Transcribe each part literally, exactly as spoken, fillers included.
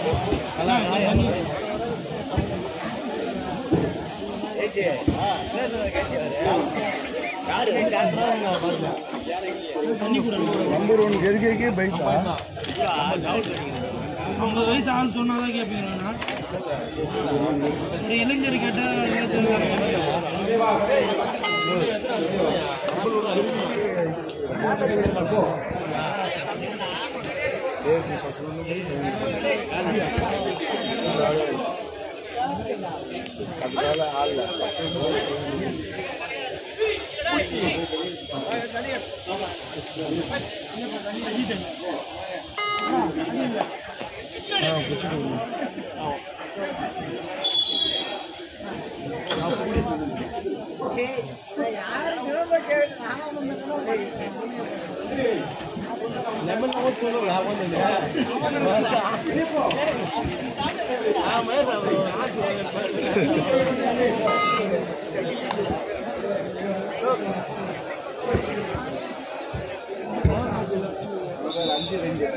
Number one எதுக்கே பைசா ஐம்பது வயசு ஆள் சொன்னாதான் கேட்பீங்களா? ஒரு இளைஞர் கேட்டால் அதனால ஆள் அஞ்சு ரெண்டு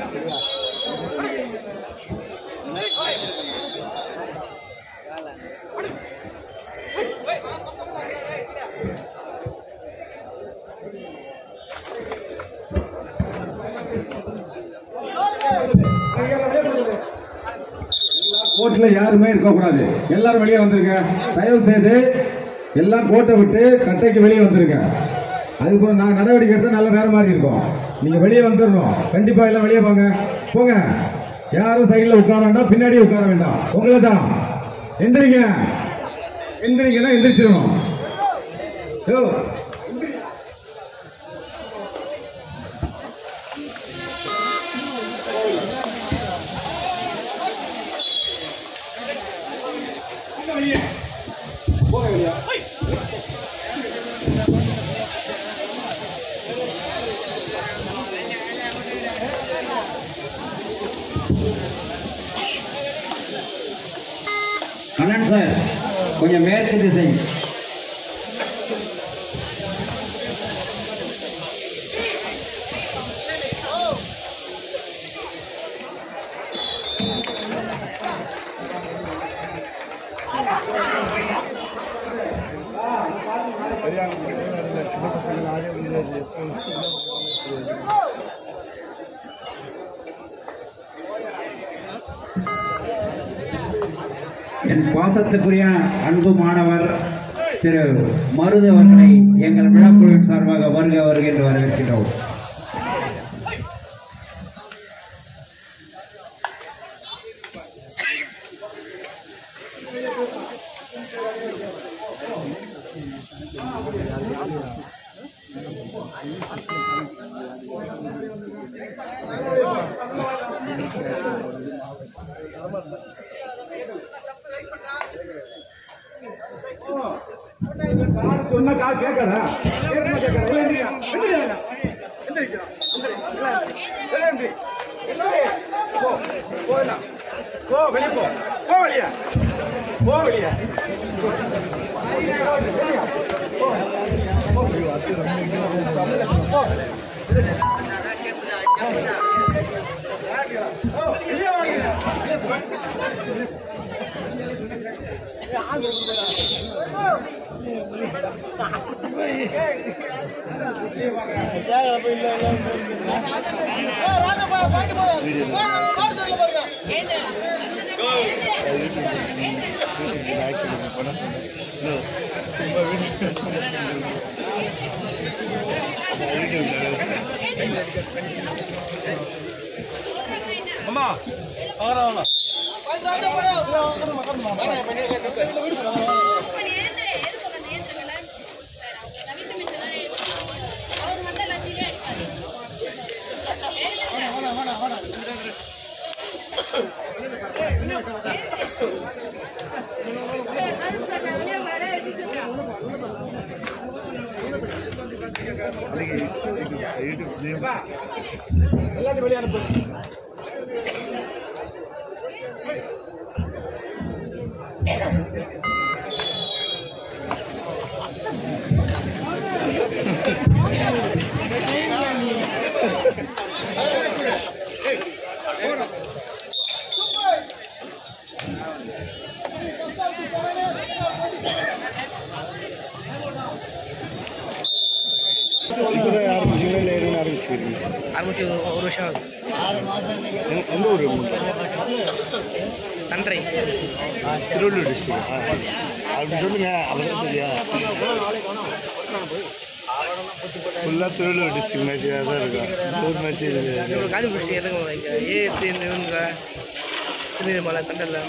கோட்ல யாருமே இருக்கக்கூடாது. எல்லாரும் வெளியே வந்துருங்க. தயவு செய்து எல்லாம் கோட்டை விட்டு கட்டைக்கு வெளியே வந்துருங்க. அதுக்கு நான் நடவடிக்கை எடுத்தா நல்ல வேற மாதிரி இருக்கும். நீங்க வெளியே வந்துடணும். கண்டிப்பா எல்லாம் வெளியே போங்க போங்க. யாரும் சைட்ல உட்கார வேண்டாம், பின்னாடி உட்கார வேண்டாம். உங்களை தான் எந்திரிங்க. எந்திரிங்கன்னா எந்திரிச்சிடணும். கண்ணன் சார் கொஞ்சம் மேற்கு திசை. என் பாசத்துக்குரிய அன்பு மாணவர் திரு மருது அவர்களை எங்கள் விழாக்குழுவின் சார்பாக வருக வருக என்று வரவேற்கிறோம். சொன்ன கால் கேட்கறா அம்மா ஆறாவா எல்லாத்தையும் வெளியே அனுப்பு. ஆரம்பிச்சு ஒரு வருஷம் ஆகுது. எந்த ஊர் நன்றி திருவள்ளூர் டிஸ்ட்ரிக்ட் அப்படி சொல்லுங்க அப்பதான் தெரியா ஃபுல்லாக திருவள்ளூர் டிஸ்ட்ரிக்ட் மேட்சாக தான் இருக்கும். ஊர் மேட்ச் இருக்குது. காஞ்சிபுரம் எதுங்க இங்கே ஏஎஸ்சி இவங்க திருநெல்வேலி தண்டல்ல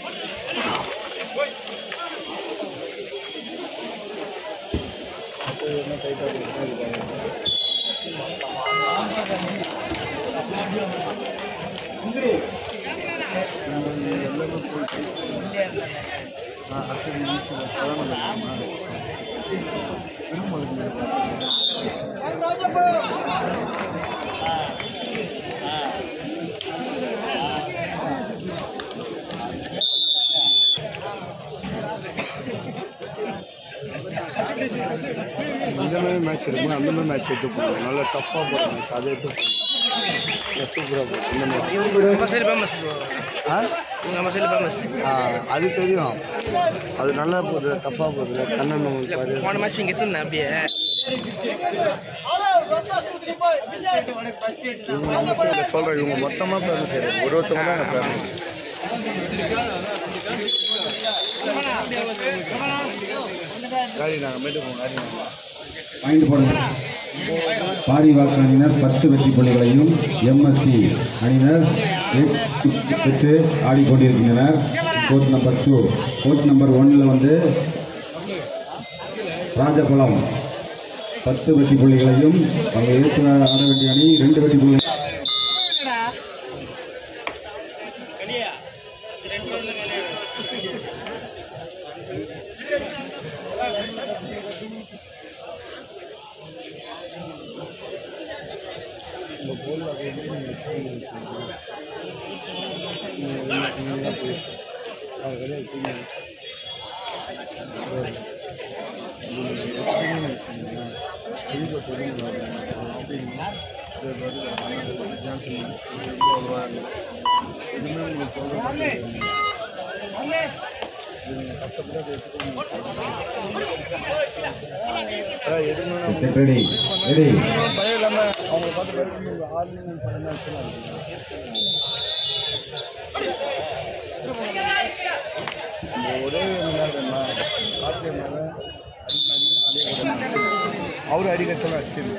இந்த மாதிரி மேட்ச் இருக்கும்போது அந்த மாதிரி மேட்ச் எடுத்து போடுவோம். நல்லா டஃப்பாக போகிற மேட்ச் அதை எடுத்து போடுவோம். சூப்பராக போகும் இந்த மேட்ச். ஆ ஆ அது தெரியும். அது நல்லா போகுது, டஃப்பாக போகுது. கண்ணன் போன மேட்ச் இங்கே எடுத்துருந்தேன் அப்படியே. இவங்க சொல்கிறேன், இவங்க மொத்தமாக பேரண்ட்ஸ் செய்கிறாங்க. ஒரு ஒருத்தவங்க தான் பேரண்ட்ஸ். காடி நாங்கள் மேட்டு போவோம். காடி நாங்கள் பாயிண்ட் போடுங்க. பாரிவாக்க அணியினர் பத்து வெற்றி புள்ளிகளையும் எம்எஸ்சி அணியினர் எட்டு பெற்று ஆடிக்கொண்டிருக்கின்றனர். Court number two. Court number ஒன்னில் வந்து ராஜகுளம் பத்து வெற்றி புள்ளிகளையும் அவங்க எதிர்த்து ஆட வேண்டிய அணி ரெண்டு வெற்றி புள்ளி. ரெடி ரெடி பயம் இல்லாமல் அவங்களை பார்த்து ஆறு ஒரே அவரு அடிக்கச்சலாம் அடிச்சிரு.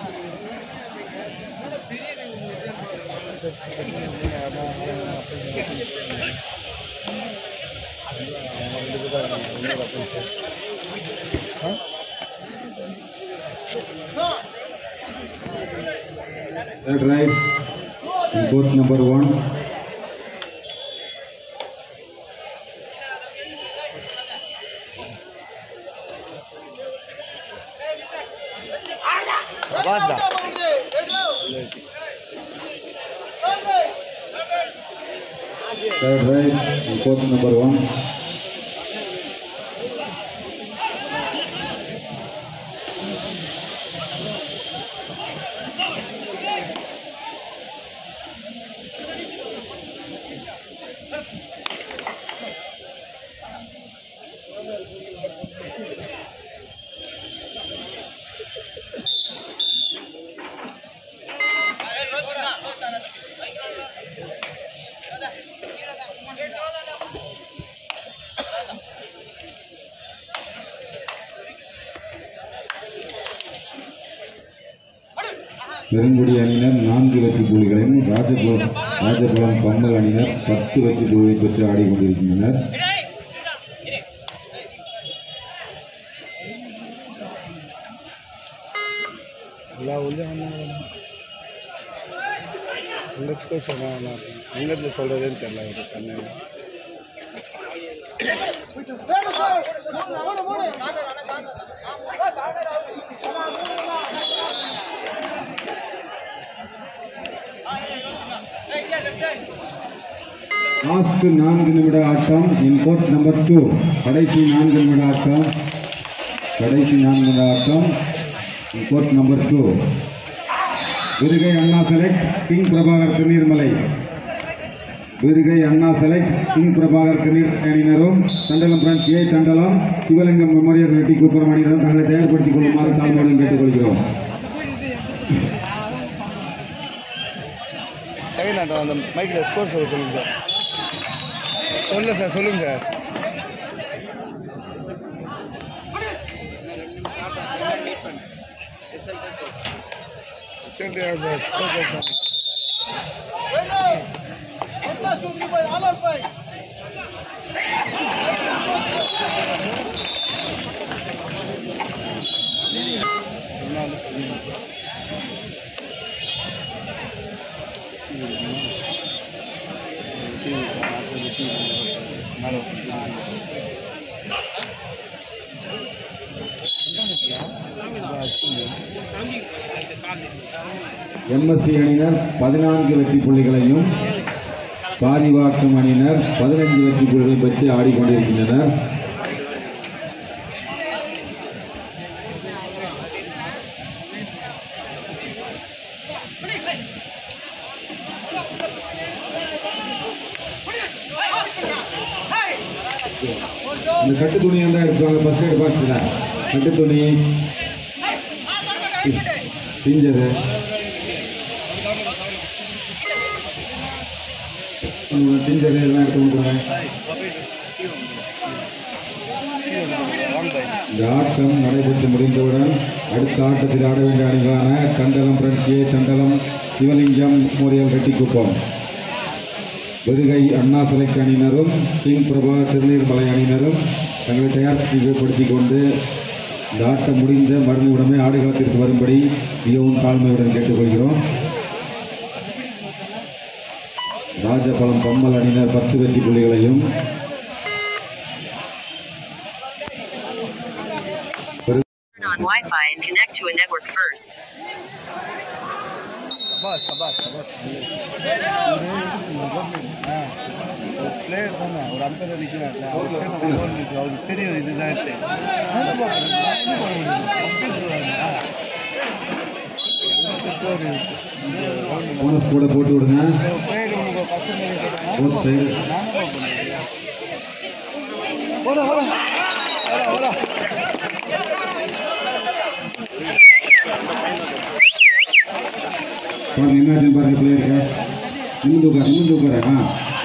Third right, court number one. Basta. Third right, court number one. Perungudi அணியினர் நான்கு வெற்றி புள்ளிகளையும் ராஜபுரம் ராஜபுரம் பம்பல் அணியினர் பத்து வெற்றி புள்ளிகளை பெற்று ஆடிக்கொண்டிருக்கின்றனர். எல்லா ஊர்லேயும் எங்கே சொன்னாங்க எங்கேருந்து சொல்கிறதுன்னு தெரியல. ஒரு கண்ணு லாஸ்ட் நான்கு நிமிட ஆட்டம் இன் கோர்ட் நம்பர் டூ. கடைசி நான்கு நிமிட ஆட்டம் கடைசி நான்கு நிமிட ஆட்டம் in court number two. Virugai Anna select king Prabhakar Thiruneermalai. Virugai Anna select king Prabhakar Thiruneer அணியினரும் Thandalam branch A Thandalam Sivalingam memorial Reddikuppam அணியினரும் தங்களை தயார்படுத்திக் கொள்ளுமாறு தாழ்மையுடன் கேட்டுக்கொள்கிறோம். செகண்ட் ஆட்டம் அந்த மைக்கில் ஸ்கோர் சொல்ல சொல்லுங்கள் சார். சொல்ல சார் சொல்லுங்கள் sir. Result sir score sir. MSC அணியினர் பதினான்கு வெற்றி புள்ளிகளையும் பாரிவாக்கம் அணியினர் பதினைந்து வெற்றி புள்ளிகளை பெற்று ஆடிக்கொண்டிருக்கின்றனர். இந்த கட்டு துணி இருந்தா எடுத்துவாங்க. ஃபர்ஸ்ட் எய்ட் பாக்ஸ்ல கட்டு துணி பிஞ்சது பிஞ்சது எல்லாம் எடுத்து கொடுக்குறேன். இந்த ஆட்டம் நடைபெற்று முடிந்தவுடன் அடுத்த ஆட்டத்தில் ஆட வேண்டிய அணிகளான Kandalam branch A Chandalam Sivalingam memorial Reddikuppam Virugai Anna select அணியினரும் கிங் பிரபா திருநீர்மலை அணியினரும் தங்களை தயார்படுத்திக் கொண்டு இந்த ஆட்டம் முடிந்த மறுநிமிடமே ஆடுகளத்திற்கு வரும்படி மிகவும் தாழ்மையுடன் கேட்டுக்கொள்கிறோம். ராஜபலம் பம்மல் அணியினர் பத்து வெற்றி புள்ளிகளையும் on Wi-Fi and connect to a network first. Sabas Sabas Sabas. Player தானே ஒரு அம்பது நிற்கிறாங்க. அவருக்கு தெரியும் இதுதான். போனஸ் கூட போட்டு விடுங்க. பிளேயர் உங்களுக்கு கஷ்டம் போஸ்ட் சைடு ஓட ஓட ஓட. என்னாச்சு பாருங்க பிளேயருக்கு. நிமிந்து உட்கார நிமிந்து உட்கார. ஆ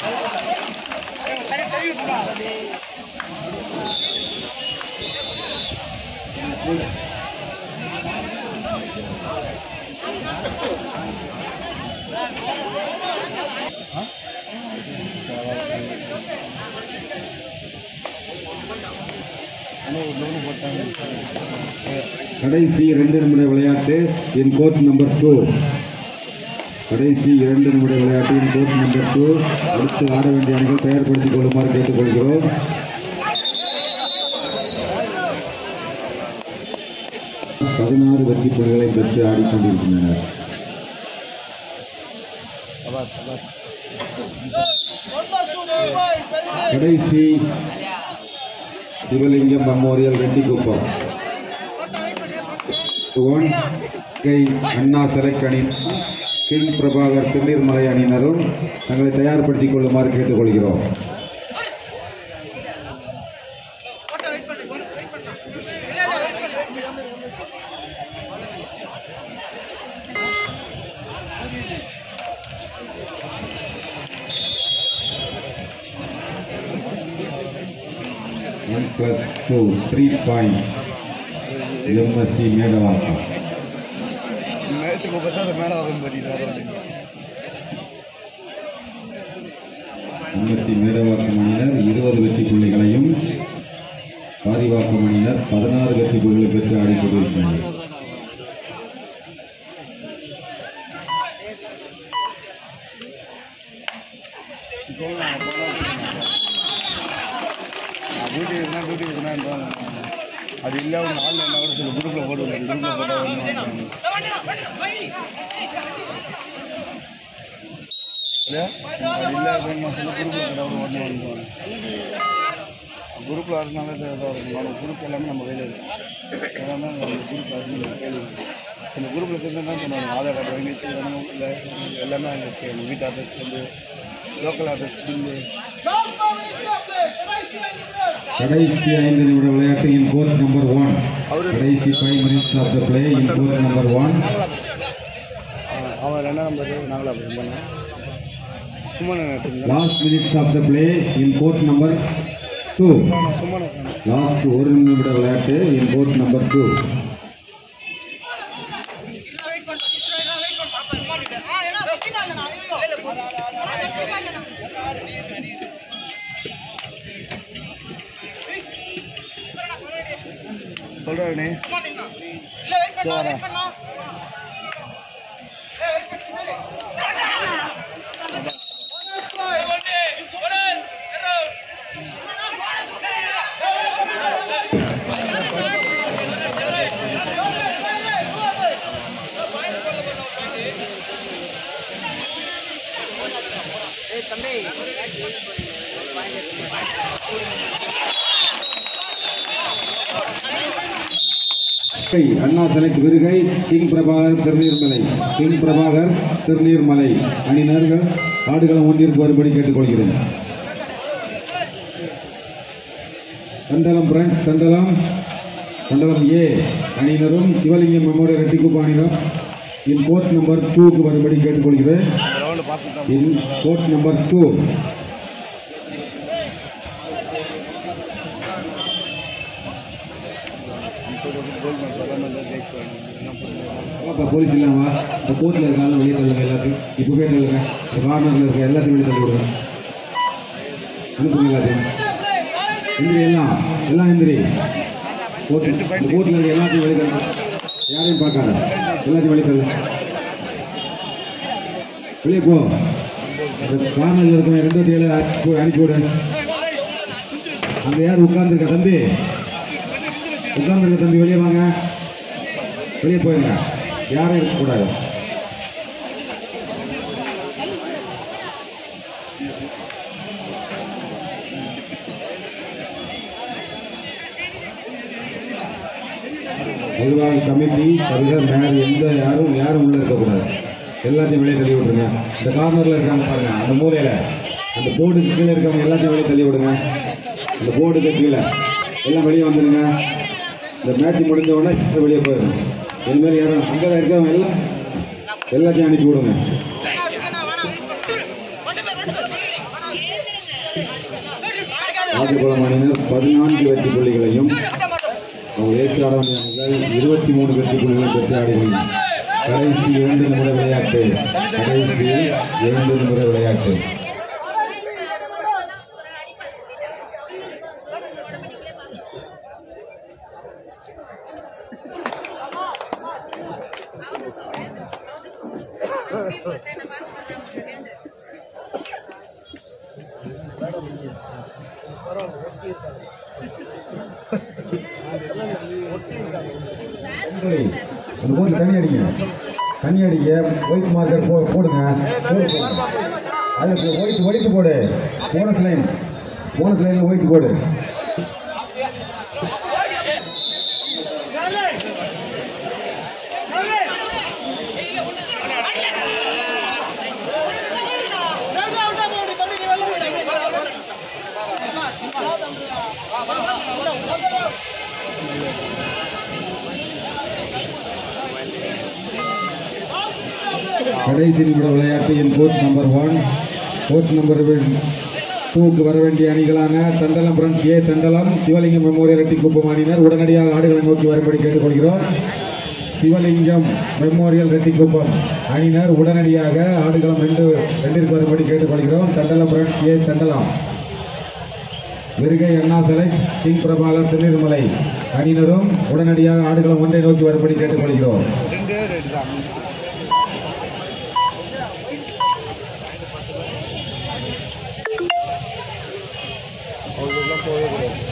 கடைசி இரண்டு நிமிட விளையாட்டு என் கோச் நம்பர் டூ. கடைசி இரண்டு நிமிட விளையாட்டு என் கோச் நம்பர் டூ. அடுத்து ஆட வேண்டிய அணிகள் தயார்படுத்திக் கொள்ளுமாறு கேட்டுக்கொள்கிறோம். பதினாறு வெற்றி புள்ளிகளை பெற்று ஆடிக்கொண்டிருக்கின்றனர். கடைசி சிவலிங்கம் மெமோரியல் ரெட்டிக்குப்பம் அண்ணா செலக்ட் அணி கிங் பிரபாகர் திருநீர்மலை அணியினரும் தங்களை தயார்படுத்திக் கொள்ளுமாறு கேட்டுக்கொள்கிறோம். One plus two, three points. MSC Medavakkam. மேட்டுக்கு பார்த்தா அது மேடவாக்கம் படிக்கிறாரு. எம்எஸ்சி மேடவாக்கம் அணியினர் இருபது வெற்றி புள்ளிகளையும் பாரிவாக்கம் அணியினர் பதினாறு வெற்றி புள்ளிகளை பெற்று ஆடிக்கொண்டிருக்கிறார்கள். டியூட்டி இருக்குன்னா டியூட்டி இருக்குன்னா அது இல்லை அவங்க ஆன்லைனில் கூட சில குரூப்பில் போட்டுவிடுவாங்க. குரூப்பில் போட்டால் இல்லை அது இல்லை அப்படின்னு சொல்லி குரூப்பில் போட்டால் கூட உடனே வந்துடுவாங்க. குரூப்பில் வரதுனால இதாக இருக்கும். அந்த குரூப் எல்லாமே நம்ம கையில் இருக்குது. அதனால தான் அந்த குரூப்பில் இருந்து கேள்வி. இந்த குரூப்பில் சேர்ந்து என்ன பண்ணுவாங்க, ஆதார் கார்டு வாங்கி வச்சுக்கணும். இல்லை எல்லாமே வாங்கி வச்சுக்கணும். வீட்டு அட்ரஸ் வந்து லோக்கல் அட்ரஸ் பில்லு. கடைசி ஐந்து நிமிட விளையாட்டு இன் கோச் நம்பர் ஒன். கடைசி five minutes of the play in coach number one. அவன் ரெண்டாம் நம்பர் நாங்களாம் பண்ணோம். சும்மா நான் last minutes of the play in court number two. சும்மா லாஸ்ட் ஒரு நிமிட விளையாட்டு இன் கோர்ட் நம்பர் டூ. சொல்றேனே Anna select Virugai king Prabhakar Thiruneermalai. King Prabhakar Thiruneermalai அணியினர்கள் ஆடுகளம் ஒன்றிற்கு வரும்படி கேட்டுக்கொள்கிறேன். கண்டலம் பிரான்ச் கண்டலம் கண்டலம் ஏ அணியினரும் சிவலிங்கம் மெமோரியல் ரெட்டிக்குப்பம் அணியினர் இன் கோர்ட் நம்பர் டூக்கு வரும்படி கேட்டுக்கொள்கிறேன். In court number two. Police இல்லாமா இந்த கோர்ட்டில் இருக்காங்க வெளியே தள்ளுங்க எல்லாத்தையும். இப்பவே தள்ளுங்க. இந்த கார்னரில் இருக்க எல்லாத்தையும் வெளியே தள்ளி விடுங்க. அனுப்புங்க எல்லாத்தையும். எந்திரி எல்லாம் எல்லாம் எந்திரி. கோர்ட் கோர்ட்டில் இருக்க எல்லாத்தையும் வெளியே தள்ளு. யாரையும் பார்க்காத. எல்லாத்தையும் வெளியே தள்ளு. வெளியே போ. இந்த கார்னரில் இருக்க ரெண்டு ஏழு அனுப்பி விடு. அங்கே யார் உட்கார்ந்துருக்க தம்பி? உட்கார்ந்துருக்க தம்பி வெளியே வாங்க. வெளியே போயிருங்க. யாரும் இருக்கக்கூடாது. நிர்வாக கமிட்டி தவிர வேறு எந்த யாரும் யாரும் உள்ள இருக்கக்கூடாது. எல்லாத்தையும் வெளியே தள்ளி விட்டுருங்க. இந்த கார்னரில் இருக்காங்க பாருங்க, அந்த மூலையில் அந்த போர்டுக்கு கீழே இருக்கவங்க எல்லாத்தையும் வெளியே தள்ளி விடுங்க. அந்த போர்டுக்கு கீழே எல்லாம் வெளியே வந்துடுங்க. இந்த மேட்ச் முடிஞ்ச உடனே வெளியே போயிடணும். இதுமாதிரி யாரும் அங்கே இருக்கவங்க எல்லாம் எல்லாத்தையும் அனுப்பி விடுங்க. ஆதிக்குளம் அணியினர் பதினான்கு வெற்றி புள்ளிகளையும் அவங்க ஏற்றாட அணியினர்கள் இருபத்தி மூணு வெற்றி புள்ளிகளையும் பெற்று ஆடுகிறார்கள். கடைசி இரண்டு நிமிட விளையாட்டு. கடைசி இரண்டு நிமிட விளையாட்டு. அந்த போட்டு தண்ணி அடிங்க. தண்ணி அடிக்க ஒயிட் மார்க்கர் போ போடுங்க. அதுக்கு ஒயிட் ஒயிட் போடு. போனஸ் லைன் போனஸ் லைனில் ஒயிட் போடு. கடைசி நிமிட விளையாட்டு in coach number one. Coach number டூக்கு வர வேண்டிய அணிகளான Thandalam branch A Thandalam Sivalingam memorial Reddikuppam அணியினர் உடனடியாக ஆடுகளை நோக்கி வரும்படி கேட்டுக்கொள்கிறோம். சிவலிங்கம் மெமோரியல் ரெட்டிக்குப்பம் அணியினர் உடனடியாக ஆடுகளம் ரெண்டு ரெண்டிற்கு வரும்படி கேட்டுக்கொள்கிறோம். Thandalam branch A Thandalam Virugai Anna select king Prabhakar Thiruneermalai அணியினரும் உடனடியாக ஆடுகளம் ஒன்றை நோக்கி வரும்படி கேட்டுக்கொள்கிறோம். போகக்கூடாது.